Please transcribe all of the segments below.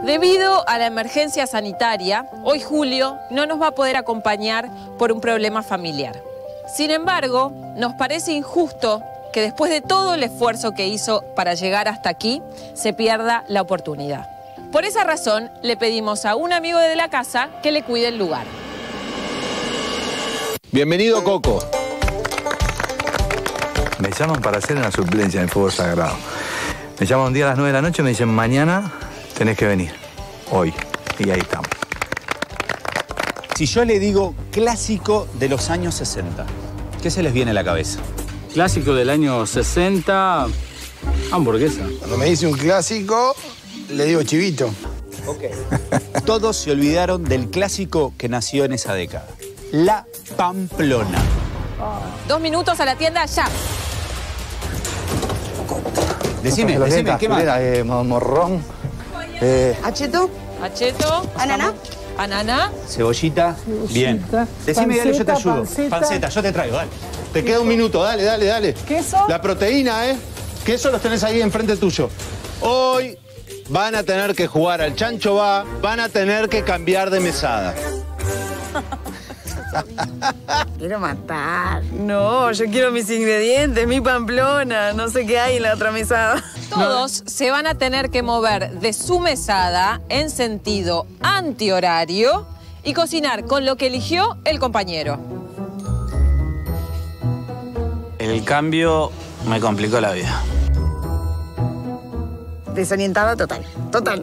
Debido a la emergencia sanitaria, hoy Julio no nos va a poder acompañar por un problema familiar. Sin embargo, nos parece injusto que después de todo el esfuerzo que hizo para llegar hasta aquí, se pierda la oportunidad. Por esa razón, le pedimos a un amigo de la casa que le cuide el lugar. Bienvenido, Coco. Me llaman para hacer una suplencia en el fuego sagrado. Me llaman un día a las 9 de la noche y me dicen, mañana tenés que venir. Hoy. Y ahí estamos. Si yo le digo clásico de los años 60, ¿qué se les viene a la cabeza? Clásico del año 60, hamburguesa. Cuando me dice un clásico, le digo chivito. Ok. Todos se olvidaron del clásico que nació en esa década. La Pamplona. 2 minutos a la tienda ya. Decime, ¿qué más? Morrón. ¿Acheto? Acheto. ¿Ananá? Ananá. Cebollita. Bien. Decime, dale, yo te ayudo. Panceta, yo te traigo, dale. Te queda un minuto, dale, dale, dale. ¿Queso? La proteína, ¿eh? Queso los tenés ahí enfrente tuyo. Hoy van a tener que jugar al chancho va, van a tener que cambiar de mesada. Quiero matar. No, yo quiero mis ingredientes, mi Pamplona. No sé qué hay en la otra mesada. Todos se van a tener que mover de su mesada en sentido antihorario y cocinar con lo que eligió el compañero. El cambio me complicó la vida. Desorientada total. Total.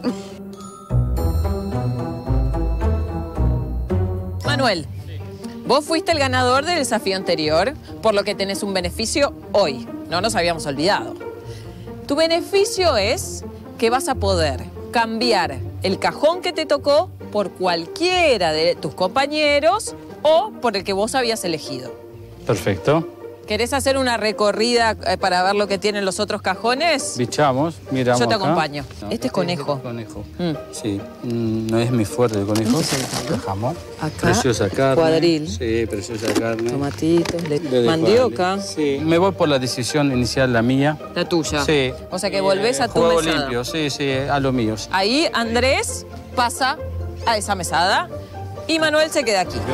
Manuel, vos fuiste el ganador del desafío anterior, por lo que tenés un beneficio hoy. No nos habíamos olvidado. Tu beneficio es que vas a poder cambiar el cajón que te tocó por cualquiera de tus compañeros o por el que vos habías elegido. Perfecto. ¿Querés hacer una recorrida para ver lo que tienen los otros cajones? Bichamos, miramos. Yo te acá. acompaño. No, Este es conejo. Conejo. Sí, no es mi fuerte el conejo. Jamón. Acá, Preciosa carne. cuadril. Sí, preciosa carne. Tomatitos, De mandioca. Sí, me voy por la decisión inicial, la mía. La tuya. Sí. O sea que volvés a tu juego mesada. limpio, sí, a lo mío. Sí. Ahí Andrés pasa a esa mesada y Manuel se queda aquí.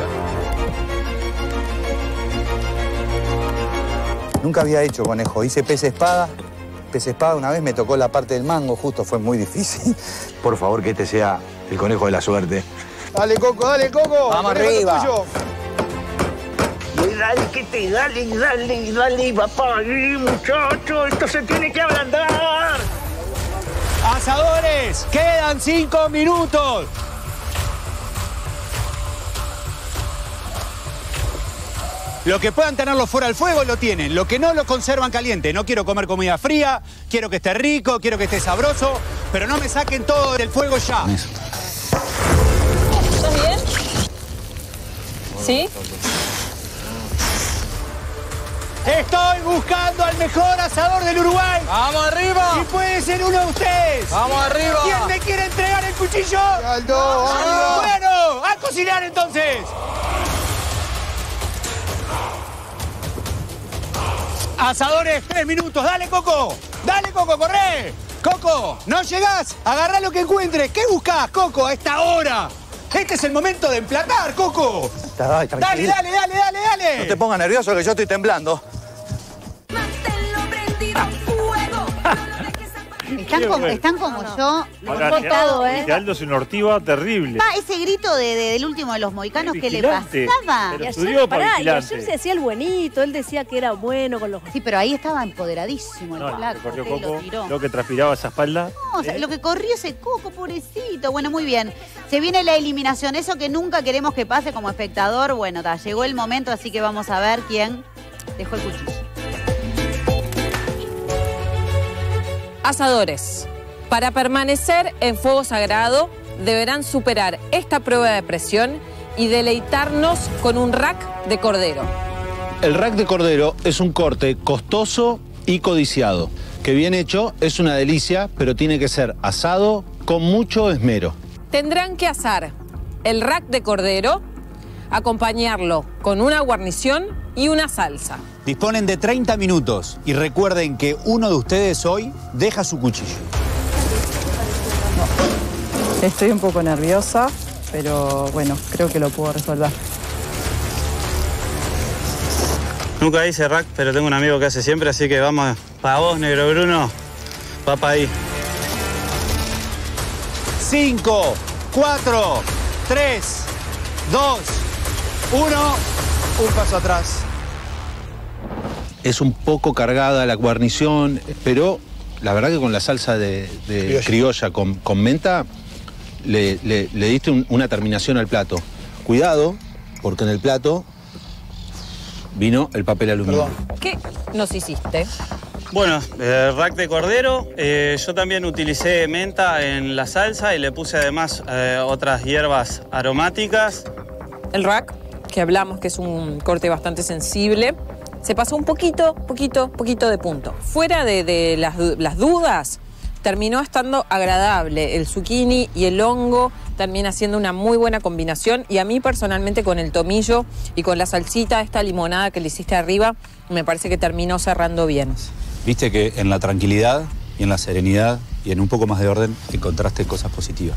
Nunca había hecho conejo. Hice pez espada. Pez espada una vez me tocó la parte del mango, justo fue muy difícil. Por favor, que este sea el conejo de la suerte. Dale, Coco, dale, Coco. Vamos El conejo arriba. tuyo. Dale, que te dale, papá, muchacho, esto se tiene que ablandar. Asadores, quedan 5 minutos. Lo que puedan tenerlo fuera del fuego lo tienen, lo que no lo conservan caliente. No quiero comer comida fría, quiero que esté rico, quiero que esté sabroso, pero no me saquen todo del fuego ya. ¿Estás bien? ¿Sí? Estoy buscando al mejor asador del Uruguay. ¡Vamos arriba! Y puede ser uno de ustedes. ¡Vamos arriba! ¿Quién me quiere entregar el cuchillo? Aldo, Aldo. Bueno, a cocinar entonces. Asadores, 3 minutos. Dale, Coco. Dale, Coco, corre. Coco, ¿no llegás? Agarrá lo que encuentres. ¿Qué buscás, Coco, a esta hora? Este es el momento de emplatar, Coco. Dale, Dale, dale, dale, dale, dale. No te pongas nervioso que yo estoy temblando. Están como yo. Aldo es una ortiva terrible. Ese grito del último de los mohicanos, ¿qué le Vigilante. pasaba? Pero estudió para y vigilante. ayer se hacía el buenito, él decía que era bueno con los... Sí, pero ahí estaba empoderadísimo el No, flaco. le corrió que lo Coco, tiró. lo que transpiraba esa espalda. No, o sea, lo que corrió ese Coco, pobrecito. Bueno, muy bien. Se viene la eliminación. Eso que nunca queremos que pase como espectador. Bueno, llegó el momento, así que vamos a ver quién dejó el cuchillo. Asadores, para permanecer en fuego sagrado deberán superar esta prueba de presión y deleitarnos con un rack de cordero. El rack de cordero es un corte costoso y codiciado. Que bien hecho es una delicia, pero tiene que ser asado con mucho esmero. Tendrán que asar el rack de cordero, acompañarlo con una guarnición y una salsa. Disponen de 30 minutos y recuerden que uno de ustedes hoy deja su cuchillo. Estoy un poco nerviosa, pero bueno, creo que lo puedo resolver. Nunca hice rack, pero tengo un amigo que hace siempre, así que vamos para vos, negro Bruno. Va para ahí. 5, 4, 3, 2, 1. Un paso atrás. Es un poco cargada la guarnición, pero la verdad que con la salsa de criolla con menta le diste una terminación al plato. Cuidado, porque en el plato vino el papel aluminio. ¿Qué nos hiciste? Bueno, rack de cordero. Yo también utilicé menta en la salsa y le puse además otras hierbas aromáticas. El rack, que hablamos que es un corte bastante sensible, se pasó un poquito de punto. Fuera de las dudas, terminó estando agradable. El zucchini y el hongo termina siendo una muy buena combinación. Y a mí personalmente con el tomillo y con la salsita, esta limonada que le hiciste arriba, me parece que terminó cerrando bien. Viste que en la tranquilidad y en la serenidad y en un poco más de orden encontraste cosas positivas.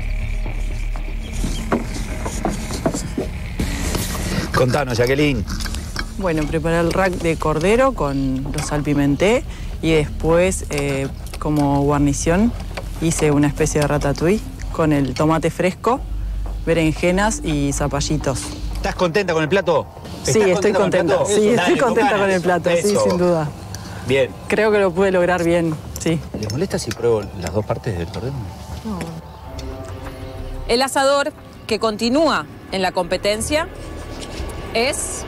Contanos, Jacqueline. Bueno, preparé el rack de cordero lo salpimenté y después, como guarnición, hice una especie de ratatouille con el tomate fresco, berenjenas y zapallitos. ¿Estás contenta con el plato? Sí, estoy contenta. Sí, estoy contenta con el plato, sí, sin duda. Bien. Creo que lo pude lograr bien, sí. ¿Les molesta si pruebo las dos partes del cordero? No. El asador que continúa en la competencia es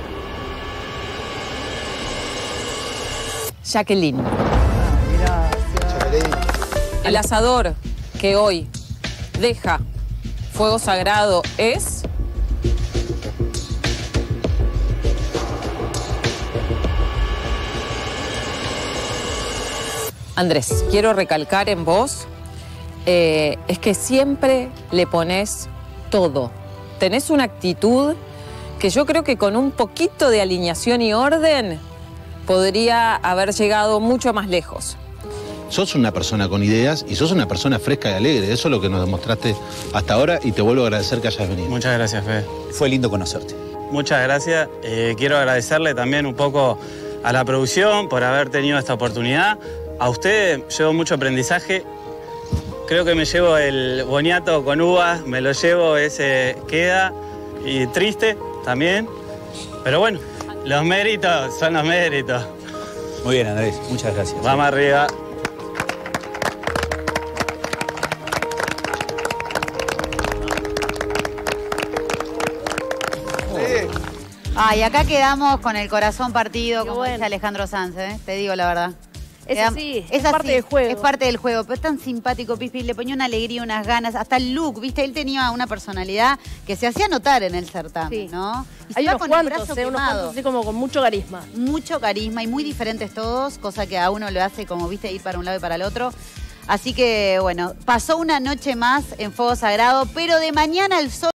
Jacqueline. Jacqueline. El asador que hoy deja fuego sagrado es Andrés. Quiero recalcar en vos, es que siempre le pones todo. Tenés una actitud que yo creo que con un poquito de alineación y orden podría haber llegado mucho más lejos. Sos una persona con ideas y sos una persona fresca y alegre. Eso es lo que nos demostraste hasta ahora y te vuelvo a agradecer que hayas venido. Muchas gracias, Fede. Fue lindo conocerte. Muchas gracias. Quiero agradecerle también un poco a la producción por haber tenido esta oportunidad. A usted llevo mucho aprendizaje. Creo que me llevo el boniato con uvas, me lo llevo, ese queda. Y triste también. Pero bueno, los méritos son los méritos. Muy bien, Andrés. Muchas gracias. Vamos arriba. Ay, acá quedamos con el corazón partido, como dice Alejandro Sanz, te digo la verdad. Es así, es parte del juego. Es parte del juego, pero es tan simpático, Pipi, le ponía una alegría, unas ganas, hasta el look, ¿viste? Él tenía una personalidad que se hacía notar en el certamen, ¿no? Y hay se va unos con cuantos, el brazo unos quemado. cuantos así como con mucho carisma. Mucho carisma y muy diferentes todos, cosa que a uno lo hace, como viste, ir para un lado y para el otro. Así que, bueno, pasó una noche más en Fuego Sagrado, pero de mañana el sol...